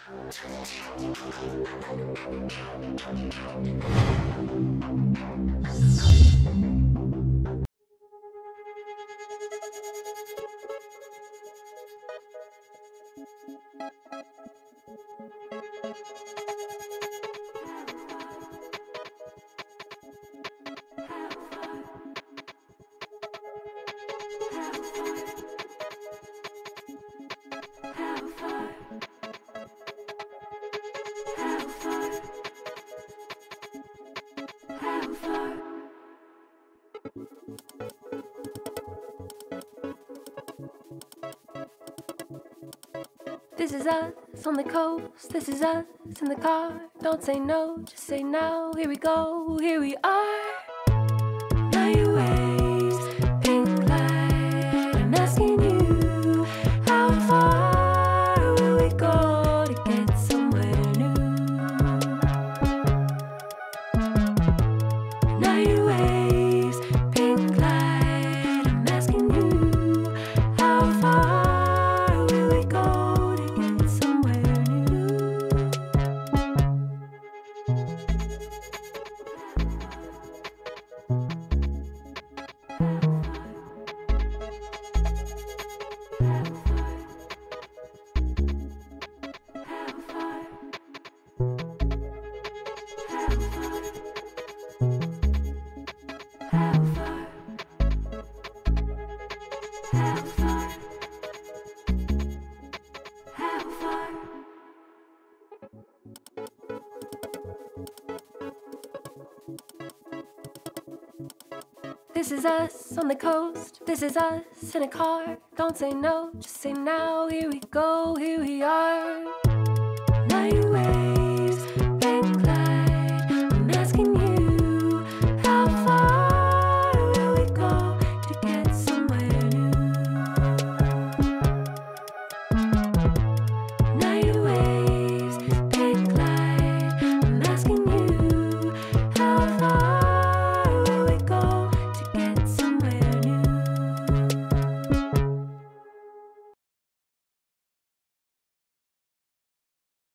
This is us on the coast, this is us in the car. Don't say no, just say now. Here we go, here we are. Now your waves, pink light. I'm asking you, how far will we go to get somewhere new? Now your waves, pink light. I'm asking you, how far will we go to get somewhere new? This is us on the coast, this is us in a car. Don't say no, just say now. Here we go, here we are.